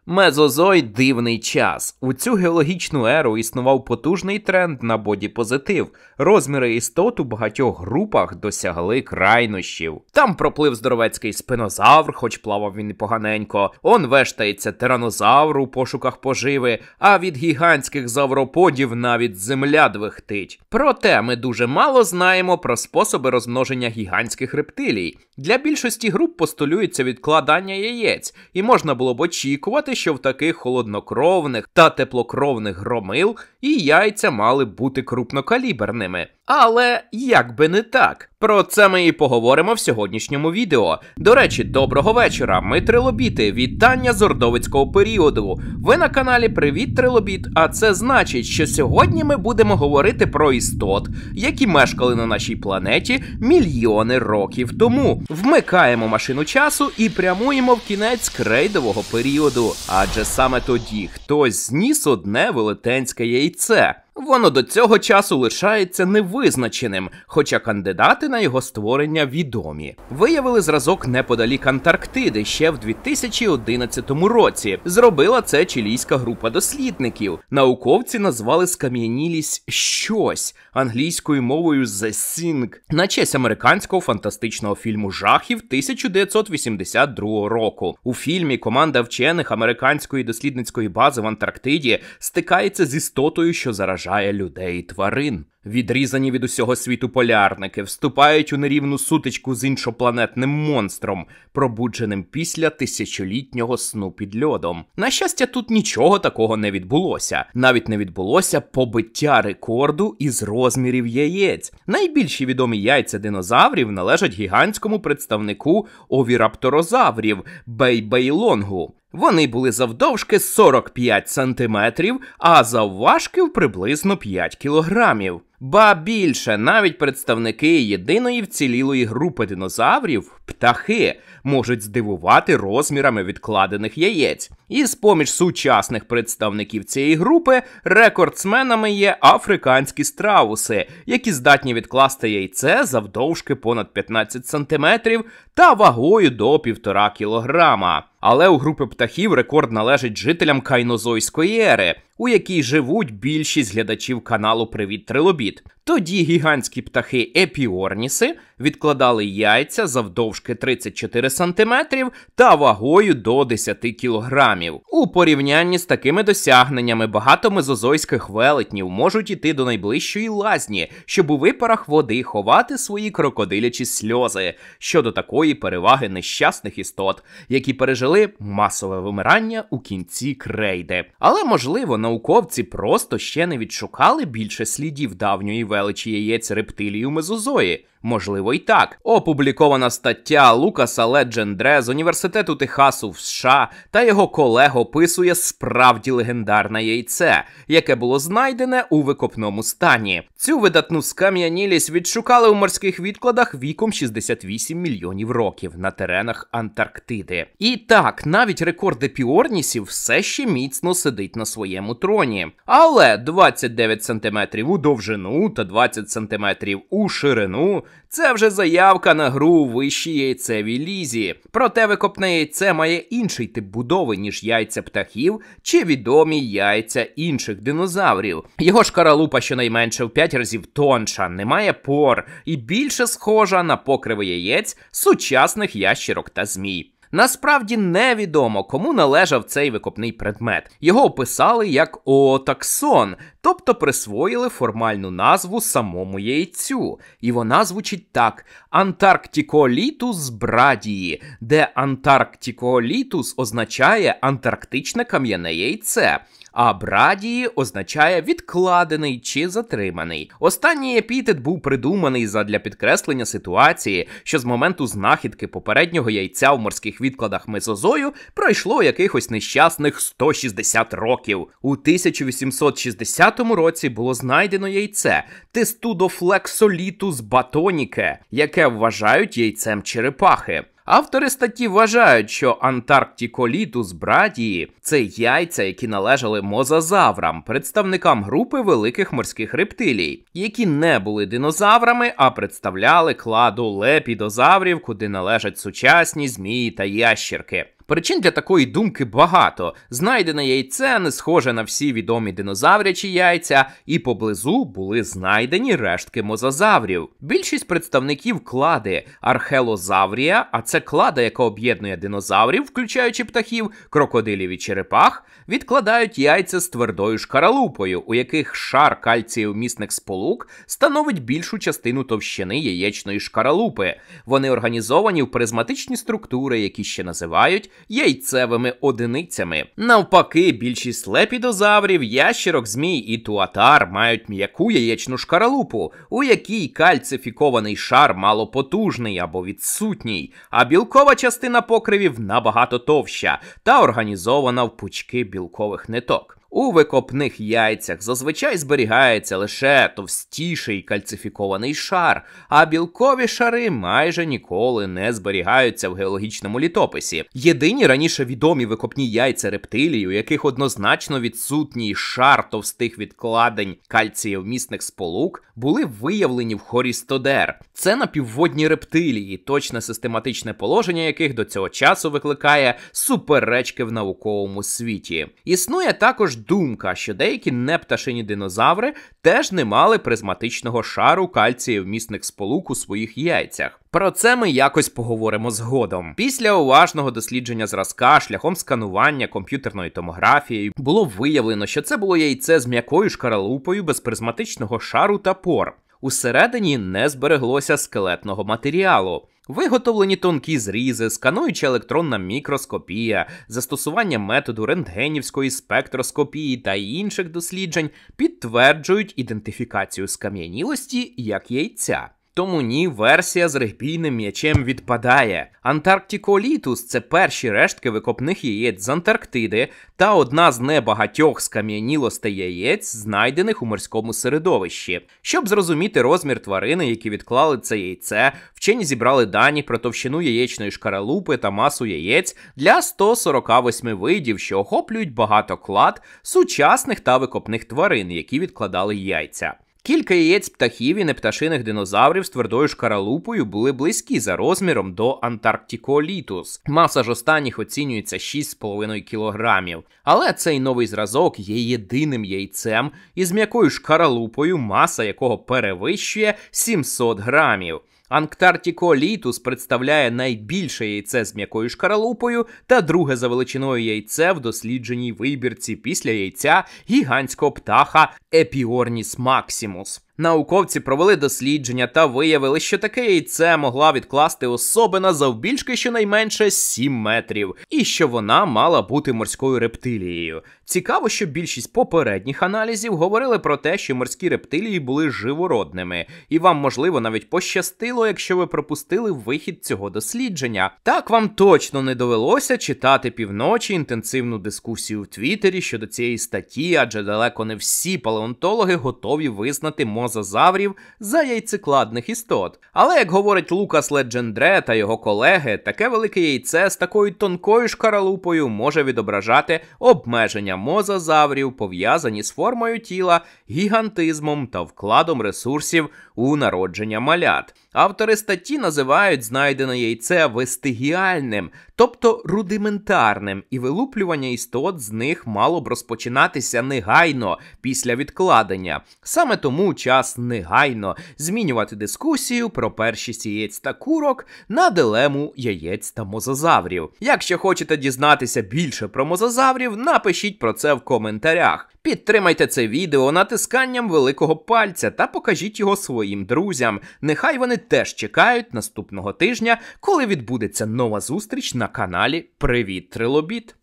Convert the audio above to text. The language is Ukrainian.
Мезозой – дивний час. У цю геологічну еру існував потужний тренд на бодіпозитив. Розміри істот у багатьох групах досягли крайнощів. Там проплив здоровецький спинозавр, хоч плавав він і поганенько. Он вештається тиранозавр у пошуках поживи, а від гігантських завроподів навіть земля двихтить. Проте ми дуже мало знаємо про способи розмноження гігантських рептилій. Для більшості груп постулюється відкладання яєць, і можна було б очікувати, що в таких холоднокровних та теплокровних громил і яйця мали б бути крупнокаліберними. Але як би не так. Про це ми і поговоримо в сьогоднішньому відео. До речі, доброго вечора, ми трилобіти, вітання з ордовицького періоду. Ви на каналі Привіт Трилобіт, а це значить, що сьогодні ми будемо говорити про істот, які мешкали на нашій планеті мільйони років тому. Вмикаємо машину часу і прямуємо в кінець крейдового періоду, адже саме тоді хтось зніс одне велетенське яйце. Воно до цього часу лишається невизначеним, хоча кандидати на його створення відомі. Виявили зразок неподалік Антарктиди ще в 2011 році. Зробила це чилійська група дослідників. Науковці назвали скам'янілість «щось» англійською мовою «The Thing» на честь американського фантастичного фільму жахів 1982 року. У фільмі команда вчених американської дослідницької бази в Антарктиді стикається з істотою, що заражає людей і тварин. Відрізані від усього світу полярники вступають у нерівну сутичку з іншопланетним монстром, пробудженим після тисячолітнього сну під льодом. На щастя, тут нічого такого не відбулося. Навіть не відбулося побиття рекорду із розмірів яєць. Найбільші відомі яйця динозаврів належать гігантському представнику овірапторозаврів – бейбейлонгу. Вони були завдовжки 45 сантиметрів, а завважки приблизно 5 кілограмів. Ба більше, навіть представники єдиної вцілілої групи динозаврів, птахи, можуть здивувати розмірами відкладених яєць. І з-поміж сучасних представників цієї групи рекордсменами є африканські страуси, які здатні відкласти яйце завдовжки понад 15 сантиметрів та вагою до 1,5 кілограма. Але у групи птахів рекорд належить жителям кайнозойської ери, у якій живуть більшість глядачів каналу Привіт Трилобіт. Тоді гігантські птахи епіорніси відкладали яйця завдовжки 34 см та вагою до 10 кілограмів. У порівнянні з такими досягненнями багато мезозойських велетнів можуть іти до найближчої лазні, щоб у випарах води ховати свої крокодилячі сльози щодо такої переваги нещасних істот, які пережили масове вимирання у кінці крейди. Але, можливо, науковці просто ще не відшукали більше слідів давньої величі яєць рептилій у мезозої. Можливо і так. Опублікована стаття Лукаса Леджендре з Університету Техасу в США та його колег описує справді легендарне яйце, яке було знайдене у викопному стані. Цю видатну скам'янілість відшукали у морських відкладах віком 68 мільйонів років на теренах Антарктиди. І так, навіть рекорд епіорнісів все ще міцно сидить на своєму троні. Але 29 см у довжину та 20 см у ширину – це вже заявка на гру у вищій яйцевій лізі. Проте викопне яйце має інший тип будови, ніж яйця птахів чи відомі яйця інших динозаврів. Його шкаралупа щонайменше в 5 разів тонша, не має пор і більше схожа на покриви яєць сучасних ящерок та змій. Насправді невідомо, кому належав цей викопний предмет. Його описали як оотаксон, тобто присвоїли формальну назву самому яйцю. І вона звучить так – Антарктиколітус брадії, де Антарктиколітус означає антарктичне кам'яне яйце, а брадії означає відкладений чи затриманий. Останній епітет був придуманий задля підкреслення ситуації, що з моменту знахідки попереднього яйця в морських відкладах Мезозою пройшло якихось нещасних 160 років. У 1860 році було знайдено яйце Тестудофлексолітус батоніке, яке вважають яйцем черепахи. Автори статті вважають, що Антарктиколітус брадії – це яйця, які належали мозазаврам, представникам групи великих морських рептилій, які не були динозаврами, а представляли кладу лепідозаврів, куди належать сучасні змії та ящерки. Причин для такої думки багато. Знайдене яйце не схоже на всі відомі динозаврячі яйця, і поблизу були знайдені рештки мозазаврів. Більшість представників клади архелозаврія, а це клада, яка об'єднує динозаврів, включаючи птахів, крокодилів і черепах, відкладають яйця з твердою шкаралупою, у яких шар кальцієвмісних сполук становить більшу частину товщини яєчної шкаралупи. Вони організовані в призматичні структури, які ще називають яйцевими одиницями. Навпаки, більшість лепідозаврів, ящерок, змій і туатар мають м'яку яєчну шкаралупу, у якій кальцифікований шар малопотужний або відсутній, а білкова частина покривів набагато товща та організована в пучки білкових ниток. У викопних яйцях зазвичай зберігається лише товстіший кальцифікований шар, а білкові шари майже ніколи не зберігаються в геологічному літописі. Єдині раніше відомі викопні яйця рептилій, у яких однозначно відсутній шар товстих відкладень кальцієвмісних сполук, були виявлені в Хорістодер. Це напівводні рептилії, точне систематичне положення яких до цього часу викликає суперечки в науковому світі. Існує також думка, що деякі непташині динозаври теж не мали призматичного шару кальцієвмісних сполук у своїх яйцях. Про це ми якось поговоримо згодом. Після уважного дослідження зразка шляхом сканування комп'ютерною томографією було виявлено, що це було яйце з м'якою шкаралупою без призматичного шару та пор. Усередині не збереглося скелетного матеріалу. Виготовлені тонкі зрізи, скануюча електронна мікроскопія, застосування методу рентгенівської спектроскопії та інших досліджень підтверджують ідентифікацію скам'янілості як яйця. Тому ні, версія з регбійним м'ячем відпадає. Антарктиколітус – це перші рештки викопних яєць з Антарктиди та одна з небагатьох скам'янілостей яєць, знайдених у морському середовищі. Щоб зрозуміти розмір тварини, які відклали це яйце, вчені зібрали дані про товщину яєчної шкаралупи та масу яєць для 148 видів, що охоплюють багато клад сучасних та викопних тварин, які відкладали яйця. Кілька яєць птахів і непташиних динозаврів з твердою шкаралупою були близькі за розміром до Антарктиколітус. Маса ж останніх оцінюється 6,5 кілограмів. Але цей новий зразок є єдиним яйцем із м'якою шкаралупою, маса якого перевищує 700 грамів. Антарктиколітус представляє найбільше яйце з м'якою шкаралупою та друге за величиною яйце в дослідженій вибірці після яйця гігантського птаха Епіорніс максимус. Науковці провели дослідження та виявили, що таке яйце могла відкласти особина завбільшки щонайменше 7 метрів, і що вона мала бути морською рептилією. Цікаво, що більшість попередніх аналізів говорили про те, що морські рептилії були живородними, і вам, можливо, навіть пощастило, якщо ви пропустили вихід цього дослідження. Так вам точно не довелося читати півночі інтенсивну дискусію в Твіттері щодо цієї статті, адже далеко не всі палеонтологи готові визнати мозазаврів за яйцекладних істот. Але, як говорить Лукас Леджендре та його колеги, таке велике яйце з такою тонкою шкаралупою може відображати обмеження мозазаврів, пов'язані з формою тіла, гігантизмом та вкладом ресурсів у народження малят. Автори статті називають знайдене яйце вестигіальним, тобто рудиментарним, і вилуплювання істот з них мало б розпочинатися негайно після відкладення. Саме тому час негайно змінювати дискусію про першість яєць та курок на дилему яєць та мозазаврів. Якщо хочете дізнатися більше про мозазаврів, напишіть про це в коментарях. Підтримайте це відео натисканням великого пальця та покажіть його своїм друзям. Нехай вони теж чекають наступного тижня, коли відбудеться нова зустріч на каналі Привіт, Трилобіт!